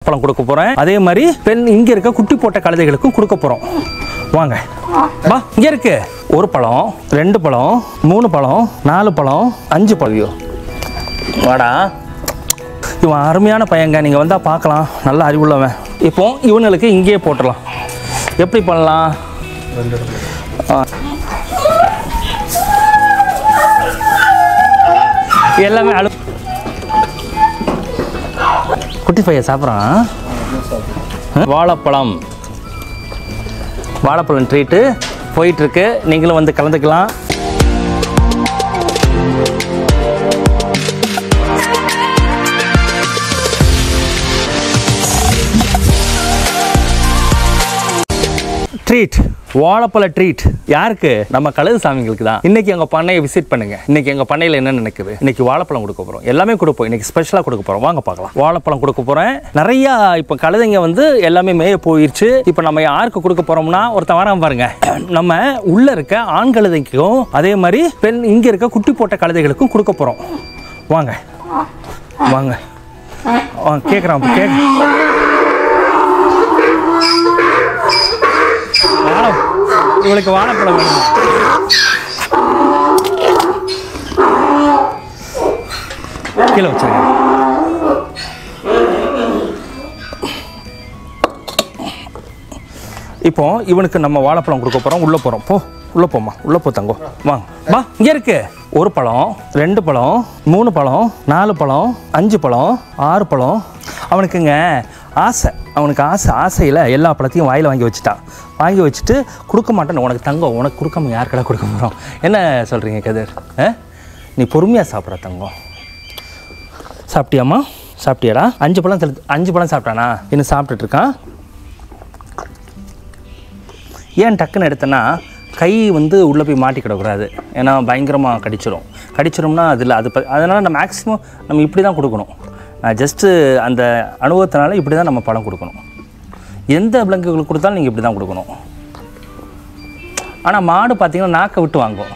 வாழைப்பழம் கொடுக்க போகிறேன். அதே மாதிரி இங்கே இருக்க குட்டி போட்ட கழுதைகளுக்கும் கொடுக்க போகிறோம். வாங்க வா. இங்கே இருக்கு 1 பழம், 2 பழம், 3 பழம், 4 பழம், 5 பழம். வாடா, இவன் அருமையான பையங்க. நீங்கள் வந்தால் பார்க்கலாம், நல்ல அறிவுள்ளவன். இப்போ இவனுக்கு இங்கேயே போட்டுடலாம். எப்படி பண்ணலாம்? எல்லாமே குட்டி பையன் சாப்பிட்றான். வாழைப்பழம் ட்ரீட்டு போயிட்டுருக்கு. நீங்களும் வந்து கலந்துக்கலாம். ட்ரீட், வாழைப்பழ ட்ரீட் யாருக்கு? நம்ம கழுது சாமிங்களுக்கு தான். இன்னைக்கு எங்கள் பண்ணையை விசிட் பண்ணுங்க. இன்னைக்கு எங்கள் பண்ணையில் என்ன நடக்குது? இன்னைக்கு வாழைப்பழம் கொடுக்க போகிறோம். எல்லாமே கொடுப்போம். இன்னைக்கு ஸ்பெஷலாக கொடுக்க போகிறோம். வாங்க பார்க்கலாம். வாழைப்பழம் கொடுக்க போகிறேன். நிறையா இப்போ கழுதைங்க வந்து எல்லாமே மேய போயிடுச்சு. இப்போ நம்ம யாருக்கு கொடுக்க போகிறோம்னா, ஒருத்தன் வரான் பாருங்க. நம்ம உள்ள இருக்க ஆண் கழுதைக்கும் அதே மாதிரி இங்கே இருக்க குட்டி போட்ட கழுதைகளுக்கும் கொடுக்க போகிறோம். வாங்க வாங்க கேட்குறான். இவளுக்கு வாழைப்பழம் வேணும். கீழே வச்சிருங்க. இப்போ இவனுக்கு நம்ம வாழைப்பழம் கொடுக்க போறோம். உள்ள போறோம். போ, உள்ள போமா. உள்ள போ தங்கோ. வாங்க வா. இங்க இருக்கு 1 பழம், 2 பழம், 3 பழம், 4 பழம், 5 பழம், 6 பழம். அவனுக்குங்க ஆசை. ஆசையில் எல்லா பழத்தையும் வாயில் வாங்கி வச்சுட்டான். வாங்கி வச்சுட்டு கொடுக்க மாட்டேன்னு. உனக்கு தங்கம், உனக்கு கொடுக்காம யாருக்கடா கொடுக்க போகிறோம்? என்ன சொல்கிறீங்க கதிர்? நீ பொறுமையாக சாப்பிட்ற தங்கம். சாப்பிட்டியாம்மா? சாப்பிட்டியாடா? 5 பழம் சாப்பிட்டானா? இன்னும் சாப்பிட்டுட்டு இருக்கான். ஏன் டக்குன்னு எடுத்தேன்னா, கை வந்து உள்ளே போய் மாட்டிக்கிடக்கூடாது. ஏன்னா பயங்கரமாக கடிச்சிடும்னா அதனால் நம்ம மேக்ஸிமம் நம்ம இப்படி தான் கொடுக்கணும். ஜஸ்ட்டு அந்த அனுபவத்தினால இப்படி தான் நம்ம பழம் கொடுக்கணும். எந்த விலங்குகளுக்கு கொடுத்தாலும் நீங்கள் இப்படி தான் கொடுக்கணும். ஆனால் மாடு பார்த்தீங்கன்னா நாக்கை விட்டு வாங்கும்.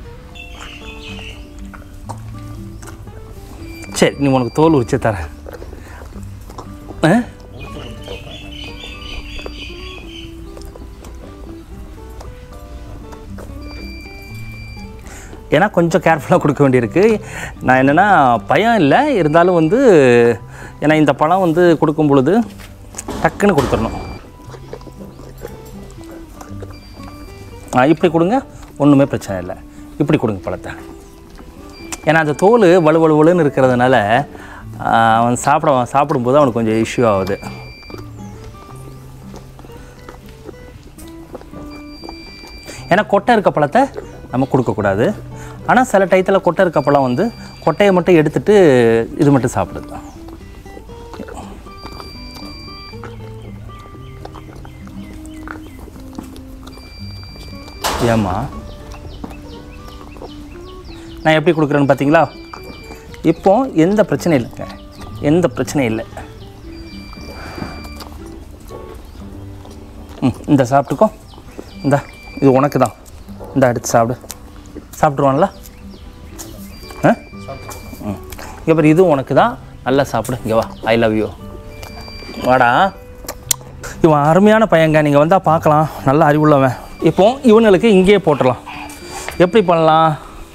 சரி, நீ உனக்கு தோல் உரிச்சு தரேன். ஏன்னா கொஞ்சம் கேர்ஃபுல்லாக கொடுக்க வேண்டியிருக்கு. நான் என்னென்னா பயம் இல்லை, இருந்தாலும் வந்து ஏன்னா இந்த பழம் வந்து கொடுக்கும் பொழுது டக்குன்னு கொடுத்துடணும். இப்படி கொடுங்க, ஒன்றுமே பிரச்சனை இல்லை. இப்படி கொடுங்க பழத்தை. ஏன்னா அந்த தோல் வலுவலுன்னு இருக்கிறதுனால அவன் சாப்பிடும்போது அவனுக்கு கொஞ்சம் இஷ்யூ ஆகுது. ஏன்னா கொட்டை இருக்க பழத்தை நம்ம கொடுக்கக்கூடாது. ஆனால் சில டயத்தில் கொட்டை இருக்க பழம் வந்து கொட்டையை மட்டும் எடுத்துட்டு இது மட்டும் சாப்பிடுது. ஏம்மா நான் எப்படி கொடுக்குறேன்னு பார்த்தீங்களா? இப்போ எந்த பிரச்சனையும் இல்லைங்க, எந்த பிரச்சனையும் இல்லை. இந்த சாப்பிட்டுக்கோ. இந்த இது உனக்கு தான். இந்த எடுத்து சாப்பிட்ருவான்ல. இங்கே பாரு, இதுவும் உனக்கு தான். நல்லா சாப்பிடு. இங்கே வா. I love you. வாடா. இவன் அருமையான பையங்க. நீங்கள் வந்தால் பார்க்கலாம், நல்ல அறிவுள்ளவன். இப்போ இவனுக்கு இங்கேயே போட்டுடலாம். எப்படி பண்ணலாம்?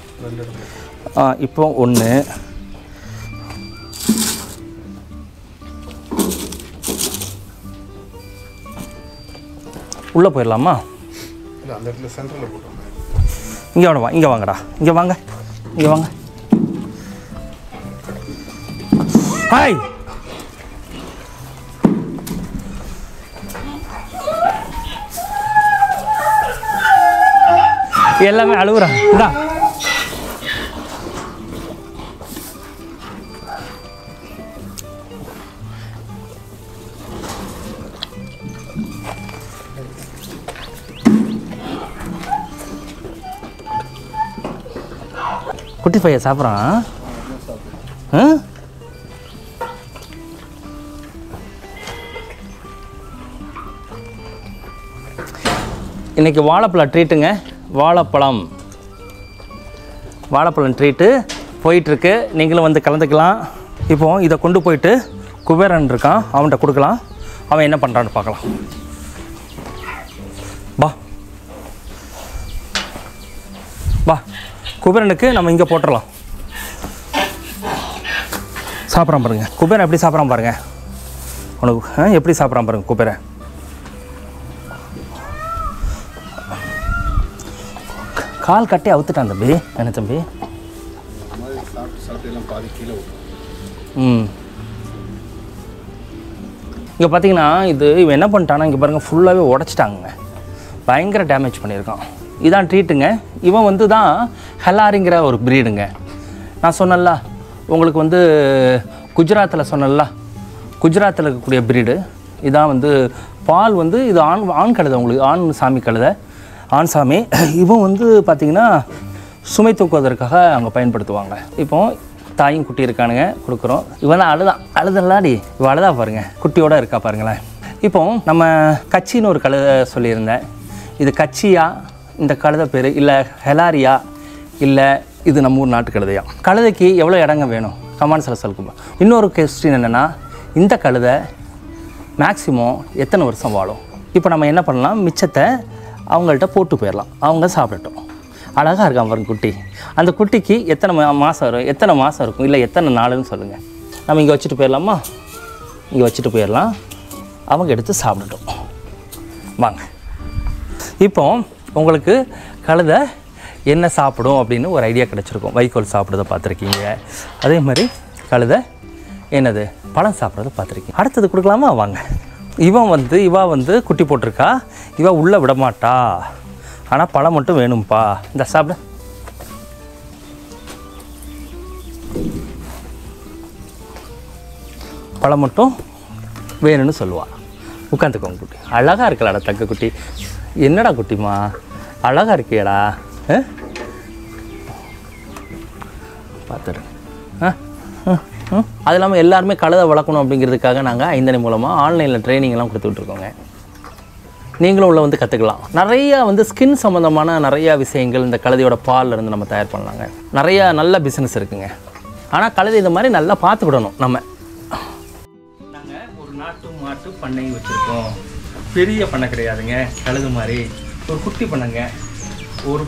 இப்போ 1 உள்ளே போயிடலாமா? இங்கே வா. இங்கே வாங்கடா. இங்கே வாங்க. ஹாய். எல்லாமே அழுகுறான். இந்தா குட்டி பையன் சாப்பிட்றான். இன்னைக்கு வாழைப்பழம் ட்ரீட்டுங்க. வாழைப்பழம் ட்ரீட்டு போயிட்டுருக்கு. நீங்களும் வந்து கலந்துக்கலாம். இப்போ இதை கொண்டு போயிட்டு குபேரன் இருக்கான், அவன்கிட்ட கொடுக்கலாம். அவன் என்ன பண்ணுறான்னு பார்க்கலாம். வா, குபேரனுக்கு நம்ம இங்கே போட்டுடலாம். சாப்பிட்றான் பாருங்க குபேரன், எப்படி சாப்பிட்றான் பாருங்க. உனக்கு எப்படி சாப்பிட்றான் பாருங்க குபேரன். கால் கட்டி அவுத்துட்டான் தம்பி. என்ன தம்பி? இங்கே பார்த்தீங்கன்னா இவன் என்ன பண்ணிட்டான்னா இங்கே பாருங்கள் ஃபுல்லாகவே உடச்சிட்டாங்க. பயங்கர டேமேஜ் பண்ணியிருக்கான். இதான் ட்ரீட்டுங்க. இவன் தான் ஹெலாரிங்கிற ஒரு ப்ரீடுங்க. நான் சொன்னல உங்களுக்கு குஜராத்தில் சொன்னல, குஜராத்தில் இருக்கக்கூடிய ப்ரீடு இதான். பால் இது ஆண் கழுதை, உங்களுக்கு ஆண் சாமி கழுதை, ஆண் சாமி. இவன் பார்த்திங்கன்னா சுமை தூக்குவதற்காக அங்கே பயன்படுத்துவாங்க. இப்போ தாயும் குட்டி இருக்கானுங்க, கொடுக்குறோம். இவன் தான் அழுதல்லாடி, இவன் அழுதா பாருங்கள், குட்டியோடு இருக்கா பாருங்களேன். இப்போ நம்ம கச்சின்னு ஒரு கழுதை சொல்லியிருந்தேன். இது கச்சியா, இந்த கழுதை பேர், இல்லை ஹெலாரியா, இல்லை இது நம்ம ஊர் நாட்டு கழுதையா? கழுதைக்கு எவ்வளோ இடங்க வேணும் கமெண்ட்ஸில் சொல்லுங்க. இன்னொரு கொஸ்டின் என்னென்னா, இந்த கழுதை மேக்ஸிமம் எத்தனை வருஷம் வாழும்? இப்போ நம்ம என்ன பண்ணலாம், மிச்சத்தை அவங்கள்ட்ட போட்டு போயிடலாம், அவங்க சாப்பிடட்டும். அழகாக இருக்கான் பாருங்க குட்டி. அந்த குட்டிக்கு எத்தனை மாதம் வரும், எத்தனை மாதம் இருக்கும், இல்லை எத்தனை நாளுன்னு சொல்லுங்கள். நம்ம இங்கே வச்சுட்டு போயிடலாமா? இங்கே வச்சுட்டு போயிடலாம், அவங்க எடுத்து சாப்பிடட்டும். வாங்க. இப்போ உங்களுக்கு கழுதை என்ன சாப்பிடும் அப்படின்னு ஒரு ஐடியா கிடச்சிருக்கும். வைக்கோல் சாப்பிட்றத பார்த்துருக்கீங்க. அதே மாதிரி கழுதை என்னது பழம் சாப்பிட்றத பார்த்துருக்கீங்க. அடுத்தது கொடுக்கலாமா? வாங்க. இவா குட்டி போட்டிருக்கா. இவா உள்ளே விடமாட்டா, ஆனால் பழம் மட்டும் வேணும்ப்பா. இந்த சாப்பிட பழம் மட்டும் வேணும்னு சொல்லுவாள். உட்காந்துக்கோங்க குட்டி. அழகாக இருக்கலாடா தக்க குட்டி. என்னடா குட்டிமா அழகாக இருக்கியடா. பார்த்துடு. அது இல்லாமல் எல்லாருமே கழுதை வளர்க்கணும் அப்படிங்கிறதுக்காக நாங்கள் ஐந்தனை மூலமாக ஆன்லைனில் ட்ரைனிங்லாம் கொடுத்துட்ருக்கோங்க. நீங்களும் உள்ள கற்றுக்கலாம். நிறையா ஸ்கின் சம்மந்தமான நிறையா விஷயங்கள் இந்த கழுதையோட பாலில் இருந்து நம்ம தயார் பண்ணலாங்க. நிறையா நல்ல பிஸ்னஸ் இருக்குங்க. ஆனால் கழுதை இந்த மாதிரி நல்லா பார்த்துக்கிடணும். நம்ம நாங்கள் ஒரு நாட்டு மாட்டு பண்ணை வச்சுருக்கோம். பெரிய பண்ணை கிடையாதுங்க, கழுது மாதிரி ஒரு குட்டி பண்ணைங்க. ஒரு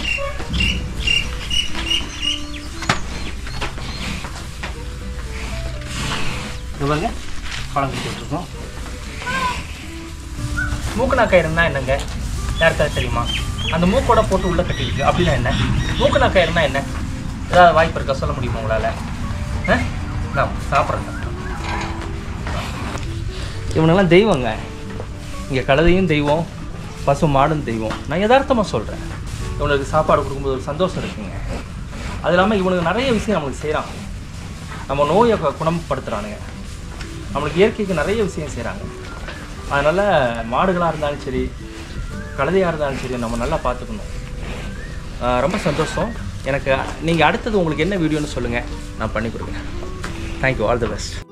இவங்க பழம் கொடுத்துட்ருக்கோம். மூக்கு நாக்காயிருந்தா என்னங்க யாருக்காவது தெரியுமா? அந்த மூக்கோட போட்டு உள்ளே கட்டிருக்கு அப்படின்னா என்ன? மூக்கு நாக்காயிருந்தா என்ன? ஏதாவது வாய்ப்பு இருக்கா சொல்ல முடியுமா உங்களால்? நான் சாப்பிட்றேன். இவனெல்லாம் தெய்வங்க. இங்கே கழுதையும் தெய்வம், பசு மாடும் தெய்வம். நான் யதார்த்தமாக சொல்கிறேன். இவனுக்கு சாப்பாடு கொடுக்கும்போது ஒரு சந்தோஷம் இருக்குங்க. அது இல்லாமல் இவனுக்கு நிறைய விஷயம் நம்மளுக்கு செய்கிறாங்க. நம்ம நோயை குணப்படுத்துகிறானுங்க. நம்மளுக்கு இயற்கைக்கு நிறைய விஷயம் செய்கிறாங்க. அதனால் மாடுகளாக இருந்தாலும் சரி, கழுதையாக இருந்தாலும் சரி, நம்ம நல்லா பார்த்துக்கணும். ரொம்ப சந்தோஷம் எனக்கு. நீங்கள் அடுத்தது உங்களுக்கு என்ன வீடியோன்னு சொல்லுங்கள், நான் பண்ணி கொடுக்குறேன். தேங்க்யூ. All the best.